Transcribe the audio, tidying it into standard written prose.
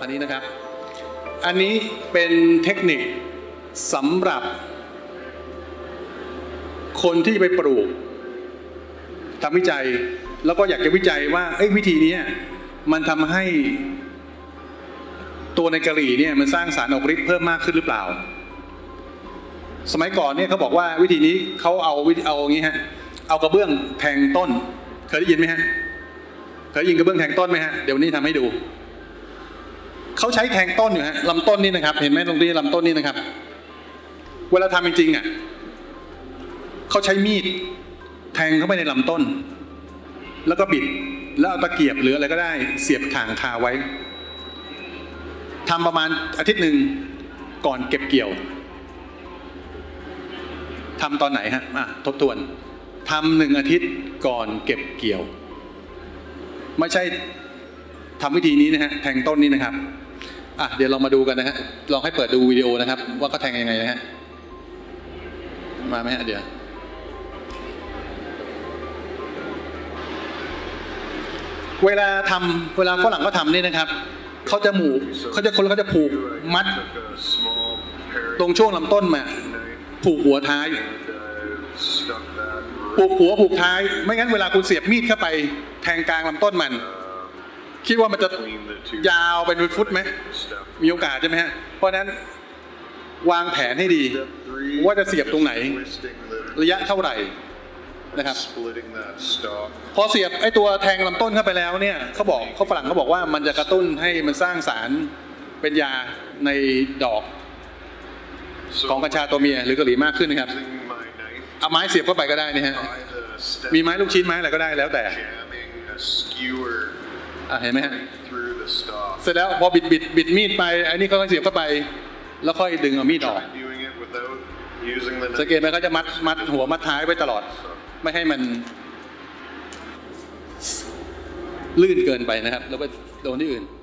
อันนี้นะครับอันนี้เป็นเทคนิคสำหรับคนที่ไปปลูกทำวิจัยแล้วก็อยากจะวิจัยว่าวิธีนี้มันทำให้ตัวในกะหรี่เนี่ยมันสร้างสารออกฤทธิ์เพิ่มมากขึ้นหรือเปล่าสมัยก่อนเนี่ยเขาบอกว่าวิธีนี้เขาเอาอย่างนี้ฮะเอากระเบื้องแทงต้นเคยได้ยินไหมฮะเคยยิงกระเบื้องแทงต้นไหมฮะเดี๋ยวนี้ทำให้ดูเขาใช้แทงต้นอยู่ฮะลำต้นนี่นะครับเห็นไหมตรงนี้ลำต้นนี่นะครับเวลาทำจริงๆเขาใช้มีดแทงเข้าไปในลำต้นแล้วก็บิดแล้วเอาตะเกียบหรืออะไรก็ได้เสียบถ่างคาไว้ทำประมาณอาทิตย์หนึ่งก่อนเก็บเกี่ยวทำตอนไหนฮะทบทวนทำ1 อาทิตย์ก่อนเก็บเกี่ยวไม่ใช่ทำวิธีนี้นะฮะแทงต้นนี้นะครับเดี๋ยวลองมาดูกันนะฮะลองให้เปิดดูวิดีโอนะครับว่าเขาแทงยังไงนะฮะมาไหมฮะเดี๋ยวเวลาฝรั่งเขาทำนี่นะครับเขาจะผูกมัดตรงช่วงลำต้นมาผูกหัวท้ายผูกหัวผูกท้ายไม่งั้นเวลาคุณเสียบมีดเข้าไปแทงกลางลำต้นมันคิดว่ามันจะยาวเป็นฟุตไหมมีโอกาสใช่ไหมฮะเพราะนั้นวางแผนให้ดีว่าจะเสียบตรงไหนระยะเท่าไหร่นะครับพอเสียบตัวแทงลำต้นเข้าไปแล้วเนี่ยฝรั่งเขาบอกว่ามันจะกระตุ้นให้มันสร้างสารเป็นยาในดอกของกัญชาตัวเมียหรือกะหรี่มากขึ้นนะครับเอาไม้เสียบเข้าไปก็ได้นี่ฮะมีไม้ลูกชิ้นไม้อะไรก็ได้แล้วแต่เห็นไหมฮะเสร็จแล้วพอบิดมีดไปอันนี้เขาก็เสียบเข้าไปแล้วค่อยดึงเอามีดออกสังเกตไหมเขาจะมัดหัวมัดท้ายไว้ตลอดไม่ให้มันลื่นเกินไปนะครับแล้วไปโดนที่อื่น